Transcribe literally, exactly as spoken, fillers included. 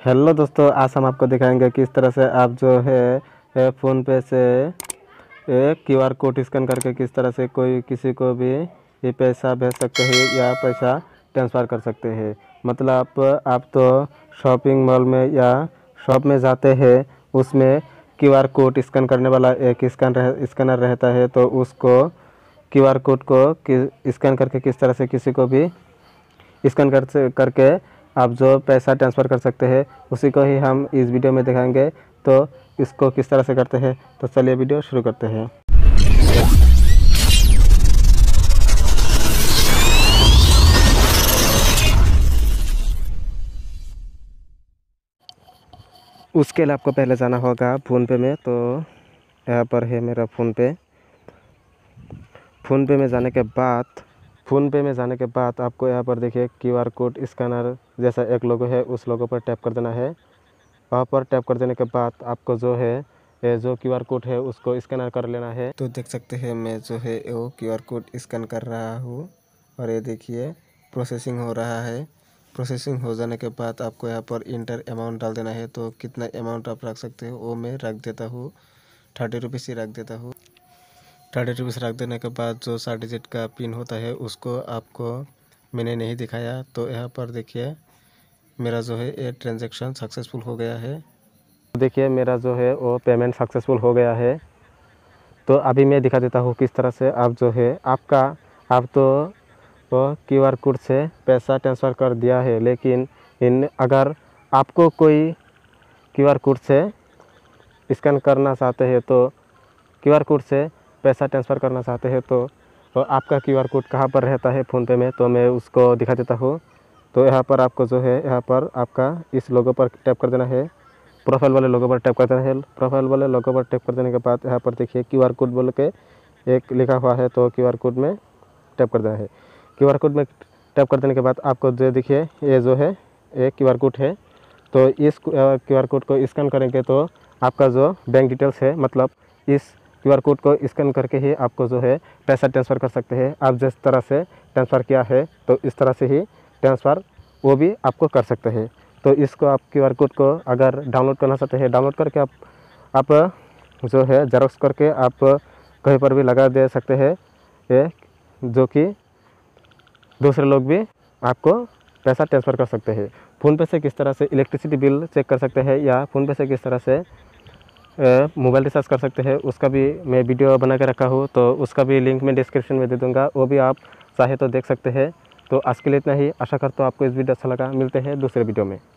Hello दोस्तों, आज हम आपको दिखाएंगे किस तरह से आप जो है फ़ोन पे से क्यू आर कोड स्कैन करके किस तरह से कोई किसी को भी ये पैसा भेज सकते हैं या पैसा ट्रांसफ़र कर सकते हैं। मतलब आप, आप तो शॉपिंग मॉल में या शॉप में जाते हैं, उसमें क्यू आर कोड स्कैन करने वाला एक स्कैन रह स्कैनर रहता है, तो उसको क्यू आर कोड को स्कैन करके किस तरह से किसी को भी स्कैन कर करके आप जो पैसा ट्रांसफ़र कर सकते हैं, उसी को ही हम इस वीडियो में दिखाएंगे। तो इसको किस तरह से करते हैं, तो चलिए वीडियो शुरू करते हैं। उसके लिए आपको पहले जाना होगा फ़ोनपे में। तो यहाँ पर है मेरा फ़ोनपे। फ़ोनपे में जाने के बाद फ़ोनपे में जाने के बाद आपको यहाँ पर देखिए क्यू आर कोड स्कैनर जैसा एक लोगो है, उस लोगो पर टैप कर देना है। वहाँ पर टैप कर देने के बाद आपको जो है जो क्यू आर कोड है उसको स्कैनर कर लेना है। तो देख सकते हैं मैं जो है वो क्यू आर कोड स्कैन कर रहा हूँ और ये देखिए प्रोसेसिंग हो रहा है। प्रोसेसिंग हो जाने के बाद आपको यहाँ पर इंटर अमाउंट डाल देना है। तो कितना अमाउंट आप रख सकते हो वो मैं रख देता हूँ, थर्टी रुपीज़ ही रख देता हूँ। थर्टी रुपीज़ रख देने के बाद जो सात डिजिट का पिन होता है उसको आपको मैंने नहीं दिखाया। तो यहाँ पर देखिए मेरा जो है ये ट्रांजैक्शन सक्सेसफुल हो गया है। देखिए मेरा जो है वो पेमेंट सक्सेसफुल हो गया है। तो अभी मैं दिखा देता हूँ किस तरह से आप जो है आपका आप तो वो क्यू आर कोड से पैसा ट्रांसफ़र कर दिया है, लेकिन इन अगर आपको कोई क्यू आर कोड से स्कैन करना चाहते हैं, तो क्यू आर कोड से पैसा ट्रांसफ़र करना चाहते हैं, तो, तो आपका क्यू आर कोड कहाँ पर रहता है फ़ोनपे में, तो मैं उसको दिखा देता हूँ। तो यहाँ पर आपको जो है यहाँ पर आपका इस लोगो पर टैप कर देना है, प्रोफाइल वाले लोगो पर टैप कर देना है। प्रोफाइल वाले लोगो पर टैप कर देने के बाद यहाँ पर देखिए क्यू आर कोड बोल के एक लिखा हुआ है, तो क्यू आर कोड में टैप कर देना है। क्यू आर कोड में टैप कर देने के बाद आपको जो देखिए ये जो है एक क्यू आर कोड है, तो इस क्यू आर कोड को स्कैन करेंगे तो आपका जो बैंक डिटेल्स है, मतलब इस क्यू आर कोड को स्कैन करके ही आपको जो है पैसा ट्रांसफ़र कर सकते हैं। आप जिस तरह से ट्रांसफ़र किया है तो इस तरह से ही ट्रांसफ़र वो भी आपको कर सकते हैं। तो इसको आप क्यू आर कोड को अगर डाउनलोड करना चाहते हैं, डाउनलोड करके आप आप जो है जेरॉक्स करके आप कहीं पर भी लगा दे सकते हैं, ये जो कि दूसरे लोग भी आपको पैसा ट्रांसफ़र कर सकते हैं। फ़ोनपे से किस तरह से इलेक्ट्रिसिटी बिल चेक कर सकते हैं या फ़ोनपे से किस तरह से मोबाइल रिचार्ज कर सकते हैं, उसका भी मैं वीडियो बना के रखा हूँ। तो उसका भी लिंक मैं डिस्क्रिप्शन में दे दूँगा, वो भी आप चाहे तो देख सकते हैं। तो आज के लिए इतना ही। आशा करता हूँ आपको इस वीडियो अच्छा लगा। मिलते हैं दूसरे वीडियो में।